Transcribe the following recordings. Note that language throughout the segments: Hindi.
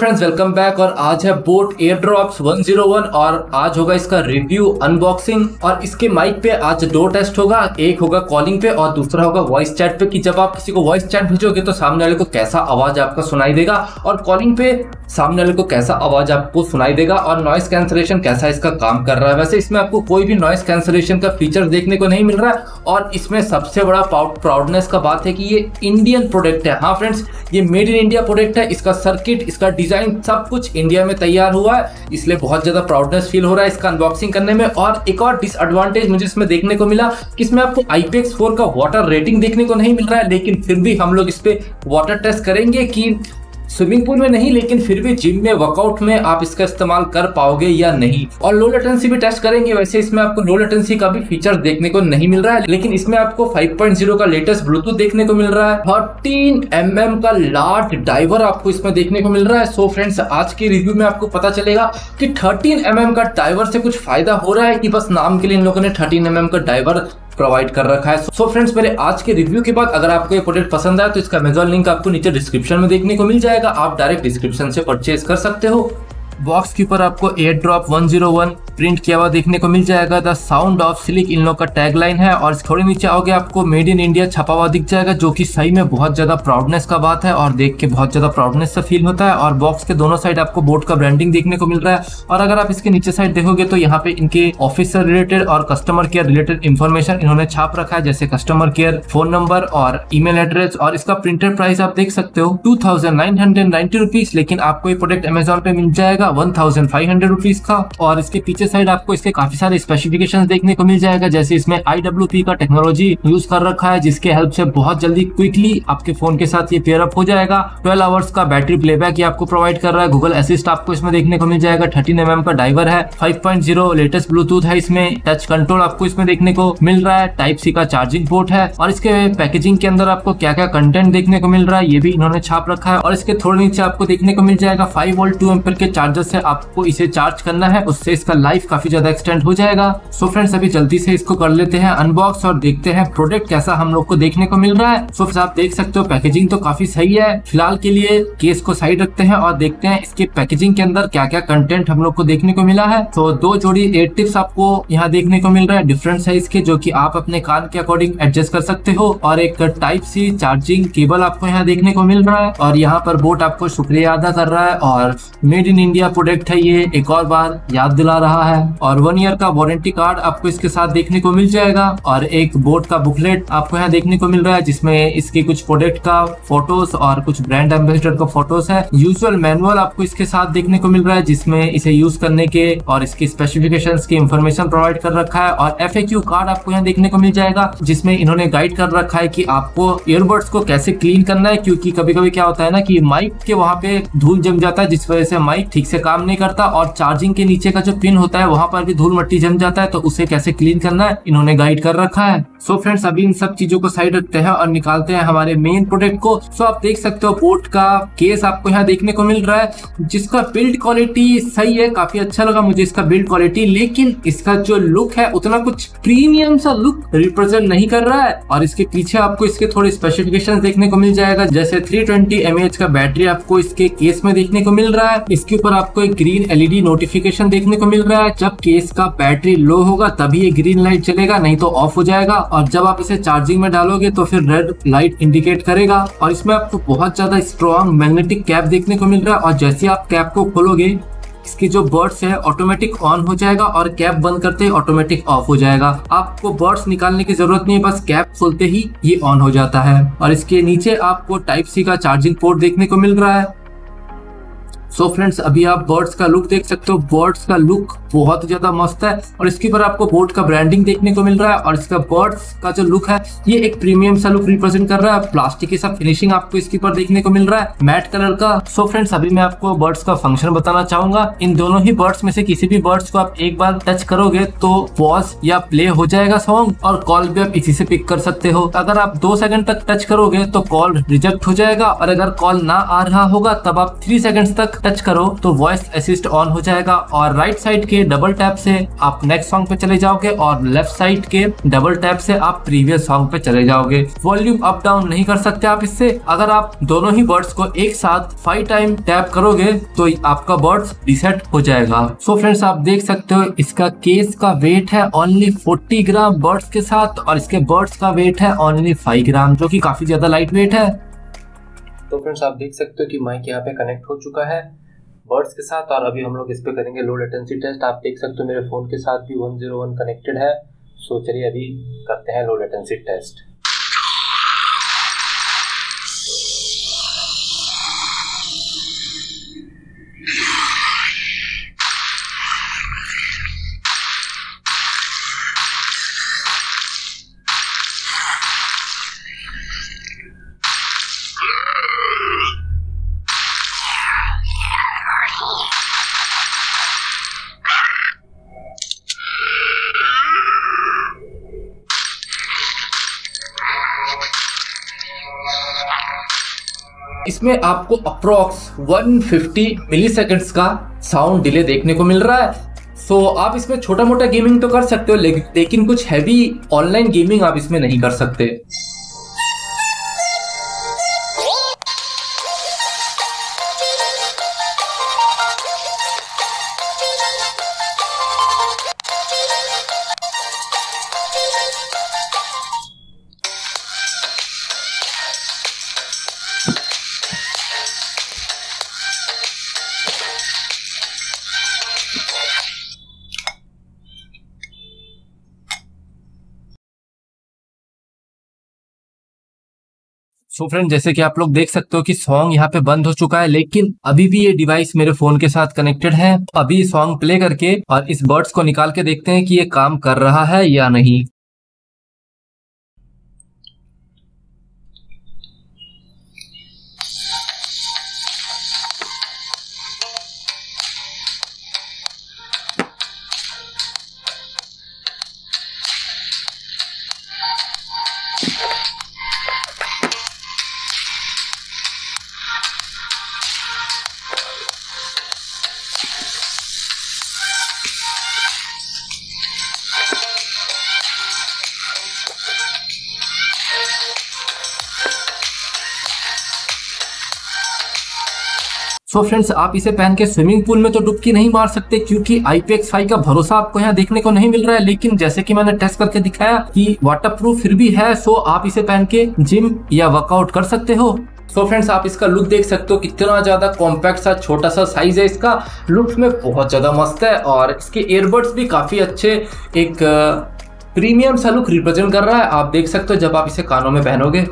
Friends, welcome back. और आज है बोट एयरड्रॉप्स 101 और आज होगा इसका रिव्यू अनबॉक्सिंग। और इसके माइक पे आज दो टेस्ट होगा, एक होगा कॉलिंग पे और दूसरा होगा वॉइस चैट पे, कि जब आप किसी को वॉइस चैट भेजोगे तो सामने वाले को कैसा आवाज आपका सुनाई देगा और कॉलिंग पे सामने वाले को कैसा आवाज आपको सुनाई देगा और नॉइस कैंसलेशन कैसा इसका काम कर रहा है। वैसे इसमें आपको कोई भी नॉइस कैंसलेशन का फीचर देखने को नहीं मिल रहा है और इसमें सबसे बड़ा प्राउडनेस का बात है कि ये इंडियन प्रोडक्ट है। हाँ फ्रेंड्स, ये मेड इन इंडिया प्रोडक्ट है। इसका सर्किट, इसका डिजाइन सब कुछ इंडिया में तैयार हुआ है, इसलिए बहुत ज्यादा प्राउडनेस फील हो रहा है इसका अनबॉक्सिंग करने में। और एक और डिसएडवांटेज मुझे इसमें देखने को मिला कि इसमें आपको IPX4 का वाटर रेटिंग देखने को नहीं मिल रहा है, लेकिन फिर भी हम लोग इस पे वाटर टेस्ट करेंगे कि स्विमिंग पूल में नहीं लेकिन फिर भी जिम में वर्कआउट में आप इसका इस्तेमाल कर पाओगे या नहीं। और लो लेटेंसी भी टेस्ट करेंगे। वैसे इसमें आपको लो लेटेंसी का भी फीचर देखने को नहीं मिल रहा है, लेकिन इसमें आपको 5.0 का लेटेस्ट ब्लूटूथ देखने को मिल रहा है। 13 mm का लार्ज डाइवर आपको इसमें देखने को मिल रहा है। सो फ्रेंड्स, आज के रिव्यू में आपको पता चलेगा कि 13 mm का डाइवर से कुछ फायदा हो रहा है कि बस नाम के लिए इन लोगों ने 13 mm का डाइवर प्रोवाइड कर रखा है। सो फ्रेंड्स, मेरे आज के रिव्यू के बाद अगर आपको ये प्रोडक्ट पसंद आया तो इसका अमेज़न लिंक आपको नीचे डिस्क्रिप्शन में देखने को मिल जाएगा, आप डायरेक्ट डिस्क्रिप्शन से परचेज कर सकते हो। बॉक्स के ऊपर आपको एयरड्रॉप 101 प्रिंट किया हुआ देखने को मिल जाएगा। द साउंड ऑफ सिलिक इन लोग का टैगलाइन है और थोड़े नीचे आओगे आपको मेड इन इंडिया छपा हुआ दिख जाएगा, जो कि सही में बहुत ज्यादा प्राउडनेस का बात है और देख के बहुत ज्यादा प्राउडनेस सा फील होता है। और बॉक्स के दोनों साइड आपको बोट का ब्रांडिंग देखने को मिल रहा है। और अगर आप इसके नीचे साइड देखोगे तो यहाँ पे इनके ऑफिस से रिलेटेड और कस्टमर केयर रिलेटेड इन्फॉर्मेशन इन्होंने छाप रखा है, जैसे कस्टमर केयर फोन नंबर और ईमेल एड्रेस। और इसका प्रिंटेड प्राइस आप देख सकते हो 2990 रुपीज, लेकिन आपको ये प्रोडक्ट अमेजोन पे मिल जाएगा 1500 रुपीज का। और इसके पीछे साइड आपको इसके काफी सारे स्पेसिफिकेशंस देखने को मिल जाएगा, जैसे इसमें IWP का टेक्नोलॉजी यूज कर रखा है, जिसके हेल्प से बहुत जल्दी क्विकली आपके फोन के साथ ये पेयर अप हो जाएगा। 12 आवर्स का बैटरी प्लेबैक ये आपको प्रोवाइड कर रहा है। गूगल असिस्ट आपको इसमें देखने को मिल जाएगा। 13 mm का डाइवर है। 5.0 लेटेस्ट ब्लूटूथ है इसमें। टच कंट्रोल आपको इसमें देखने को मिल रहा है। Type-C का चार्जिंग पोर्ट है। और इसके पैकेजिंग के अंदर आपको क्या क्या कंटेंट देखने को मिल रहा है ये भी इन्होंने छाप रखा है। और इसके थोड़े नीचे आपको देखने को मिल जाएगा 5 वोल्ट 2 एम्पीयर के चार्जर से आपको इसे चार्ज करना है, उससे इसका लाइफ काफी ज्यादा एक्सटेंड हो जाएगा। सो फ्रेंड्स, अभी जल्दी से इसको कर लेते हैं अनबॉक्स और देखते हैं प्रोडक्ट कैसा हम लोग को देखने को मिल रहा है। सो फ्रेंड्स, आप देख सकते हो पैकेजिंग तो काफी सही है। फिलहाल के लिए केस को साइड रखते हैं और देखते हैं इसके पैकेजिंग के अंदर क्या क्या कंटेंट हम लोग को देखने को मिला है। तो 2 जोड़ी एयर टिप्स आपको यहाँ देखने को मिल रहा है डिफरेंट साइज के, जो कि आप अपने कान के अकॉर्डिंग एडजस्ट कर सकते हो। और एक Type-C चार्जिंग केबल आपको यहाँ देखने को मिल रहा है। और यहाँ पर बोट आपको शुक्रिया अदा कर रहा है और मेड इन इंडिया प्रोडक्ट है ये, एक और बार याद दिला रहा है। और 1 ईयर का वारंटी कार्ड आपको इसके साथ देखने को मिल जाएगा। और एक बोट का बुकलेट आपको यहाँ देखने को मिल रहा है, जिसमें इसके कुछ प्रोडक्ट का फोटोज और कुछ ब्रांड एम्बेसडर का फोटोज है। यूजुअल मैनुअल आपको इसके साथ देखने को मिल रहा है, जिसमें इसे यूज करने के और इसकी स्पेसिफिकेशंस की इंफॉर्मेशन प्रोवाइड कर रखा है। और FAQ कार्ड आपको यहाँ देखने को मिल जाएगा, जिसमें इन्होंने गाइड कर रखा है कि आपको ईयरबड्स को कैसे क्लीन करना है, क्योंकि कभी कभी क्या होता है ना कि माइक के वहाँ पे धूल जम जाता है, जिस वजह से माइक ठीक से काम नहीं करता। और चार्जिंग के नीचे का जो पिन होता है वहाँ पर भी धूल मट्टी जम जाता है, तो उसे कैसे क्लीन करना है इन्होंने गाइड कर रखा है। सो फ्रेंड्स, अभी इन सब चीजों को साइड रखते हैं और निकालते हैं हमारे मेन प्रोडक्ट को। सो आप देख सकते हो बोट का केस आपको यहाँ देखने को मिल रहा है, जिसका बिल्ड क्वालिटी सही है, काफी अच्छा लगा मुझे इसका बिल्ड क्वालिटी। लेकिन इसका जो लुक है उतना कुछ प्रीमियम सा लुक रिप्रेजेंट नहीं कर रहा है। और इसके पीछे आपको इसके थोड़े स्पेसिफिकेशंस देखने को मिल जाएगा, जैसे 320 mAh का बैटरी आपको इसके केस में देखने को मिल रहा है। इसके ऊपर आपको एक ग्रीन LED नोटिफिकेशन देखने को मिल रहा है। जब केस का बैटरी लो होगा तभी ये ग्रीन लाइट चलेगा, नहीं तो ऑफ हो जाएगा। और जब आप इसे चार्जिंग में डालोगे तो फिर रेड लाइट इंडिकेट करेगा। और इसमें आपको बहुत ज्यादा स्ट्रॉन्ग मैग्नेटिक कैप देखने को मिल रहा है। और जैसे आप कैप को खोलोगे, इसकी जो बर्ड्स है ऑटोमेटिक ऑन हो जाएगा और कैप बंद करते ही ऑटोमेटिक ऑफ हो जाएगा। आपको बर्ड्स निकालने की जरूरत नहीं है, बस कैप खोलते ही ये ऑन हो जाता है। और इसके नीचे आपको Type-C का चार्जिंग पोर्ट देखने को मिल रहा है। सो फ्रेंड्स, अभी आप बर्ड्स का लुक देख सकते हो। बर्ड्स का लुक बहुत ज्यादा मस्त है और इसके ऊपर आपको बोट का ब्रांडिंग देखने को मिल रहा है। और इसका बर्ड्स का जो लुक है ये एक प्रीमियम सा लुक रिप्रेजेंट कर रहा है। प्लास्टिक की सब फिनिशिंग आपको इसके ऊपर देखने को मिल रहा है, मैट कलर का। सो फ्रेंड्स, अभी मैं आपको बर्ड्स का फंक्शन बताना चाहूंगा। इन दोनों ही बर्ड्स में से किसी भी बर्ड्स को आप एक बार टच करोगे तो पॉज या प्ले हो जाएगा सॉन्ग, और कॉल भी आप इसी से पिक कर सकते हो। अगर आप 2 सेकंड तक टच करोगे तो कॉल रिजेक्ट हो जाएगा, और अगर कॉल ना आ रहा होगा तब आप 3 सेकंड तक टच करो तो वॉइस असिस्ट ऑन हो जाएगा और राइट साइड के डबल टैप से आप नेक्स्ट सॉन्ग पे चले जाओगे और लेफ्ट साइड के डबल टैप से आप प्रीवियस सॉन्ग पे चले जाओगे। वॉल्यूम अप डाउन नहीं कर सकते आप इससे। अगर आप दोनों ही बर्ड्स को एक साथ 5 टाइम टैप करोगे तो आपका बर्ड्स रीसेट हो जाएगा। सो फ्रेंड्स आप देख सकते हो इसका केस का वेट है ओनली 40 ग्राम बर्ड्स के साथ और इसके बर्ड्स का वेट है ओनली 5 ग्राम, जो कि काफी ज्यादा लाइट वेट है। तो फ्रेंड्स आप देख सकते हो कि माइक यहाँ पे कनेक्ट हो चुका है बर्ड्स के साथ और अभी हम लोग इस पे करेंगे लो लेटेंसी टेस्ट। आप देख सकते हो मेरे फ़ोन के साथ भी 101 कनेक्टेड है। सो चलिए अभी करते हैं लो लेटेंसी टेस्ट। इसमें आपको अप्रोक्स 150 मिली सेकेंड्स का साउंड डिले देखने को मिल रहा है। सो आप इसमें छोटा मोटा गेमिंग तो कर सकते हो लेकिन कुछ हैवी ऑनलाइन गेमिंग आप इसमें नहीं कर सकते। सो फ्रेंड जैसे कि आप लोग देख सकते हो कि सॉन्ग यहाँ पे बंद हो चुका है, लेकिन अभी भी ये डिवाइस मेरे फोन के साथ कनेक्टेड है। अभी सॉन्ग प्ले करके और इस बर्ड्स को निकाल के देखते हैं कि ये काम कर रहा है या नहीं। सो फ्रेंड्स आप इसे पहन के स्विमिंग पूल में तो डुबकी नहीं मार सकते क्योंकि IPX5 का भरोसा आपको यहाँ देखने को नहीं मिल रहा है, लेकिन जैसे कि मैंने टेस्ट करके दिखाया कि वाटरप्रूफ फिर भी है। सो आप इसे पहन के जिम या वर्कआउट कर सकते हो। सो फ्रेंड्स आप इसका लुक देख सकते हो कितना ज्यादा कॉम्पैक्ट सा छोटा सा साइज है इसका। लुक्स में बहुत ज्यादा मस्त है और इसके ईयरबड्स भी काफी अच्छे एक प्रीमियम सा लुक रिप्रेजेंट कर रहा है। आप देख सकते हो जब आप इसे कानों में पहनोगे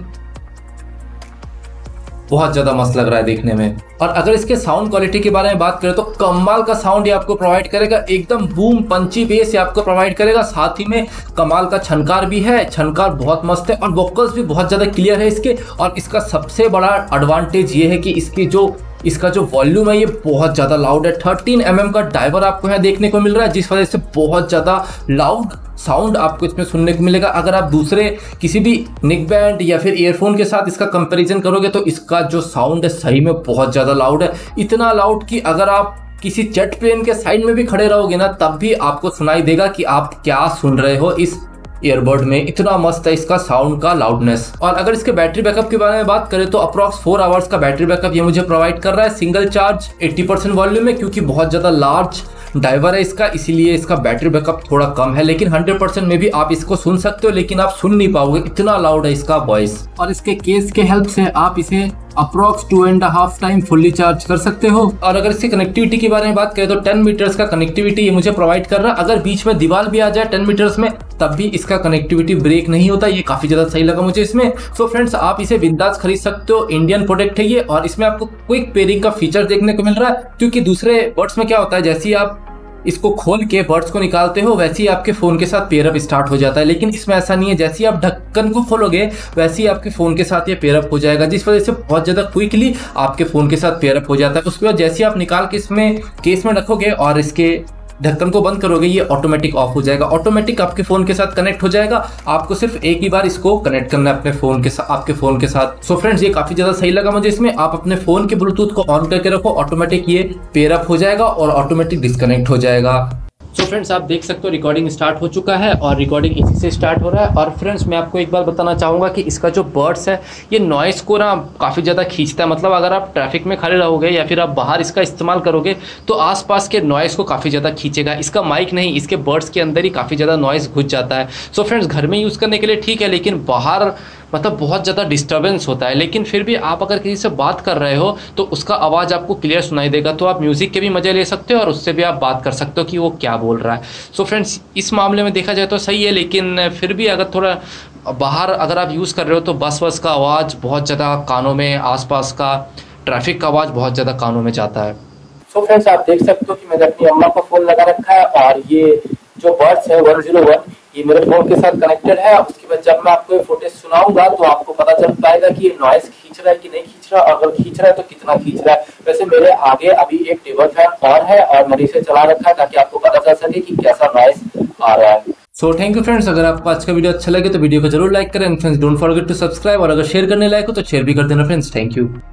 बहुत ज्यादा मस्त लग रहा है देखने में। और अगर इसके साउंड क्वालिटी के बारे में बात करें तो कमाल का साउंड ये आपको प्रोवाइड करेगा, एकदम बूम पंची बेस ये आपको प्रोवाइड करेगा। साथ ही में कमाल का छनकार भी है, छनकार बहुत मस्त है और वोकल्स भी बहुत ज्यादा क्लियर है इसके। और इसका सबसे बड़ा एडवांटेज ये है कि इसका जो वॉल्यूम है ये बहुत ज़्यादा लाउड है। 13 mm का डाइवर आपको यहाँ देखने को मिल रहा है, जिस वजह से बहुत ज़्यादा लाउड साउंड आपको इसमें सुनने को मिलेगा। अगर आप दूसरे किसी भी नेक बैंड या फिर ईयरफोन के साथ इसका कंपैरिजन करोगे तो इसका जो साउंड है सही में बहुत ज़्यादा लाउड है। इतना लाउड कि अगर आप किसी जेट प्लेन के साइड में भी खड़े रहोगे ना तब भी आपको सुनाई देगा कि आप क्या सुन रहे हो इस ईयरबड में। इतना मस्त है इसका साउंड का लाउडनेस। और अगर इसके बैटरी बैकअप के बारे में बात करें तो अप्रॉक्स 4 आवर्स का बैटरी बैकअप ये मुझे प्रोवाइड कर रहा है सिंगल चार्ज 80% वॉल्यूम में, क्योंकि बहुत ज़्यादा लार्ज डाइवर है इसका, इसीलिए इसका बैटरी बैकअप थोड़ा कम है। लेकिन 100% में भी आप इसको सुन सकते हो, लेकिन आप सुन नहीं पाओगे, इतना लाउड है इसका वॉइस। और इसके केस के हेल्प से आप इसे अप्रॉक्स 2.5 टाइम फुल्ली चार्ज कर सकते हो। और अगर इसकी कनेक्टिविटी के बारे में बात करें तो 10 मीटर्स का कनेक्टिविटी ये मुझे प्रोवाइड कर रहा है। अगर बीच में दीवार भी आ जाए 10 मीटर्स में तब भी इसका कनेक्टिविटी ब्रेक नहीं होता, ये काफी ज्यादा सही लगा मुझे इसमें। सो फ्रेंड्स आप इसे बिंदास खरीद सकते हो, इंडियन प्रोडक्ट है ये। और इसमें आपको क्विक पेयरिंग का फीचर देखने को मिल रहा है, क्योंकि दूसरे बड्स में क्या होता है जैसे ही आप इसको खोल के बर्ड्स को निकालते हो वैसे ही आपके फोन के साथ पेयरअप स्टार्ट हो जाता है, लेकिन इसमें ऐसा नहीं है। जैसे ही आप ढक्कन को खोलोगे वैसे ही आपके फोन के साथ ये पेयरअप हो जाएगा, जिस वजह से बहुत ज्यादा क्विकली आपके फोन के साथ पेयरअप हो जाता है। उसके बाद जैसे ही आप निकाल के इसमें केस में रखोगे और इसके ढक्कन को बंद करोगे ये ऑटोमेटिक ऑफ हो जाएगा, ऑटोमेटिक आपके फोन के साथ कनेक्ट हो जाएगा। आपको सिर्फ एक ही बार इसको कनेक्ट करना है अपने फोन के साथ, आपके फोन के साथ। सो फ्रेंड्स, ये काफी ज्यादा सही लगा मुझे इसमें। आप अपने फोन के ब्लूटूथ को ऑन करके रखो, ऑटोमेटिक ये पेयर अप हो जाएगा और ऑटोमेटिक डिस्कनेक्ट हो जाएगा। सो फ्रेंड्स, आप देख सकते हो रिकॉर्डिंग स्टार्ट हो चुका है और रिकॉर्डिंग इसी से स्टार्ट हो रहा है। और फ्रेंड्स, मैं आपको एक बार बताना चाहूँगा कि इसका जो बर्ड्स है ये नॉइस को ना काफ़ी ज़्यादा खींचता है। मतलब अगर आप ट्रैफिक में खड़े रहोगे या फिर आप बाहर इसका इस्तेमाल करोगे तो आसपास के नॉइस को काफ़ी ज़्यादा खींचेगा। इसका माइक नहीं, इसके बर्ड्स के अंदर ही काफ़ी ज़्यादा नॉइस घुस जाता है। सो फ्रेंड्स, घर में यूज़ करने के लिए ठीक है, लेकिन बाहर मतलब बहुत ज़्यादा डिस्टर्बेंस होता है। लेकिन फिर भी आप अगर किसी से बात कर रहे हो तो उसका आवाज़ आपको क्लियर सुनाई देगा, तो आप म्यूज़िक के भी मज़े ले सकते हो और उससे भी आप बात कर सकते हो कि वो क्या बोल रहा है। सो फ्रेंड्स, इस मामले में देखा जाए तो सही है, लेकिन फिर भी अगर थोड़ा बाहर अगर आप यूज़ कर रहे हो तो बस का आवाज़ बहुत ज़्यादा कानों में, आसपास का ट्रैफिक का आवाज़ बहुत ज़्यादा कानों में जाता है। सो फ्रेंड्स, आप देख सकते हो कि मैंने अपनी अम्मा का फ़ोन लगा रखा है और ये जो बर्ड्स है 101 ये मेरे फोन के साथ कनेक्टेड है। उसके बाद जब मैं आपको ये फुटेज सुनाऊंगा तो आपको पता चल पाएगा कि ये नॉइस खींच रहा है कि नहीं खींच रहा, और अगर खींच रहा है तो कितना खींच रहा है। वैसे मेरे आगे अभी एक टेबल फैन और है और मैंने इसे चला रखा है ताकि आपको पता चल सके कि कैसा नॉइस आ रहा है। सो थैंक यू फ्रेंड्स, अगर आपको आज का वीडियो अच्छा लगे तो वीडियो को जरूर लाइक करें। Friends, don't forget to subscribe, और अगर शेयर करने लायक हो तो शेयर भी कर देना फ्रेंड्स। Thank you.